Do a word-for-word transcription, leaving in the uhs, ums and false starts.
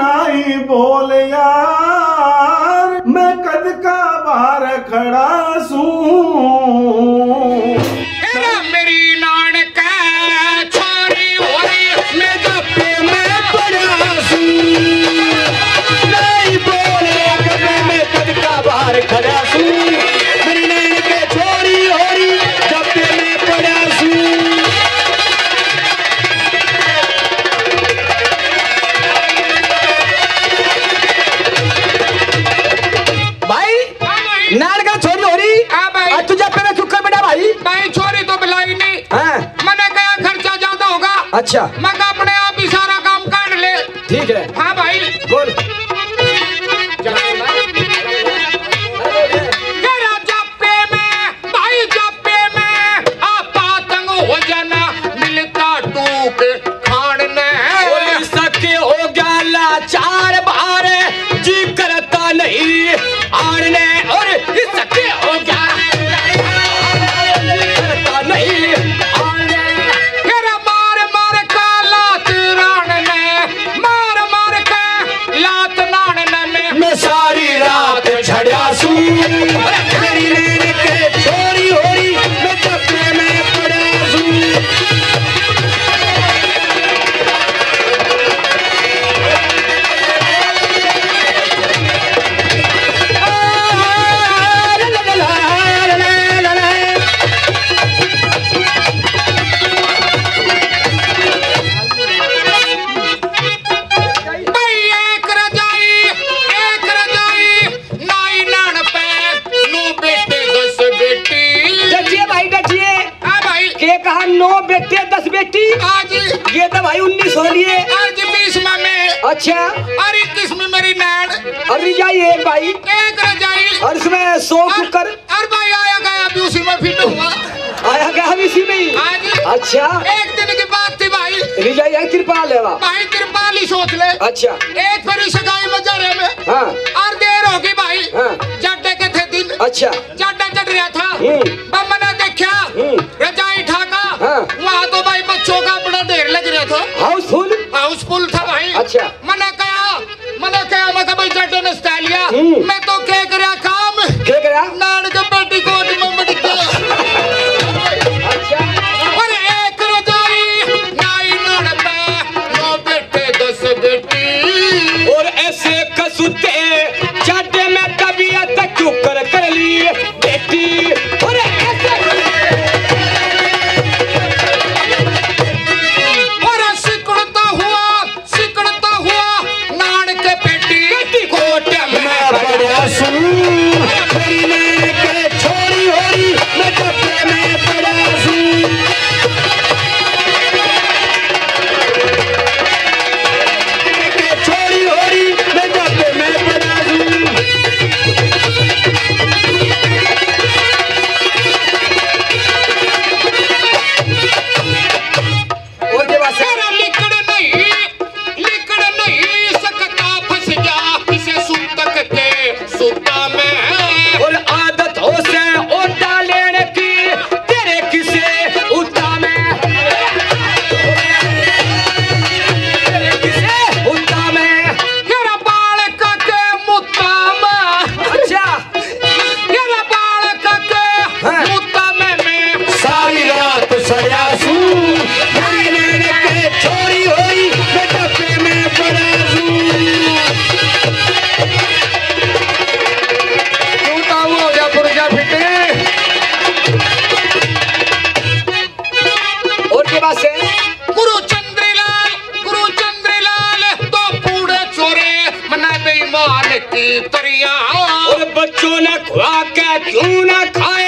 नाई बोल यार मैं कद का बाहर खड़ा सू मेरी नान का छोरी होरी मैं जपे मैं पड़ा सू नहीं बोले कद मैं कद का बाहर खड़ा सू मेरी नान के छोरी होरी जपे मैं पड़ा सू। नान का छोरी हो रही आज तुझे पे में चुक्कर बेटा भाई भाई छोरी तो बुलाई नहीं हाँ। मैंने कहा खर्चा ज्यादा होगा अच्छा मैं अपने आप ही सारा काम कर ले ठीक है हाँ भाई बोल जप्पे में भाई जप्पे में आप तंग हो जाना मिलता टूक खाने सके हो गया लाचार बाहर जी करता नहीं आने और सके हो गया नहीं आने फिर मार मार का लात राणने मार मार का लात नाणने में मैं सारी रात झड़िया सू मेरी नैन के छोरी होरी मैं जप्पे में पड़ा सू। नो बेटे दस बेटी आज ये तो भाई उन्नीस हो लिए आज बीस में अच्छा और इक्कीस में मेरी नैन और रजाई एक भाई एक रजाई और इसमें सौ कुकर और भाई आया गया भी उसी में फिट हुआ आया गया भी इसी में ही आज अच्छा एक दिन की बात थी भाई रजाई एक तिरपाल है भाई तिरपाल ही सोच ले अच्छा एक फिर सगाई में जा रहे में हाँ और देर होगी भाई हाँ चड्डे के थे दिन अच्छा चड्डा चढ़ रहा था मैंने देखा रजाई ठाका वहाँ तो भाई बच्चों का बड़ा देर लग रहा था हाउसफुल हाउसफुल था भाई अच्छा मैंने कहा मैंने कहा मैं भाई चड्डे ने स्टा लिया मैं तो क्या करा काम क्या करा नान के बेटी को अच्छा और एक रजाई नाई नान पे नौ बेटे दस बेटी और ऐसे कसूते चड्डे में तबीयत चुकर कर ली बेटी और ऐसे सिकड़ता हुआ सिकड़ता हुआ नान के पेटी कोट में पड़ा सू मेरी नैन के छोरी होरी मैं जप्पे में पड़ा सू के छोरी होरी मैं जप्पे में पड़ा सू। और के बाद लिकड़ नहीं लिकड़ नहीं सकता फंस जा किसे सुतक के सुता में और आदत हो से ओटा लेने की तेरे किसे उता में तेरे किसे उता में तेरा बाल का के मुत्ता में अच्छा तेरा बाल का के मुत्ता में मैं सारी रात सया सू छोरी होई मैं जप्पे में पड़ा सू टूटा हुआ जा पुरजा फिटे और के बाद से गुरु चंद्रलाल गुरु चंद्रलाल तो पूरे चोरे मना बेईमान की तरिया और बच्चों ने खुआ के क्यों ना खाए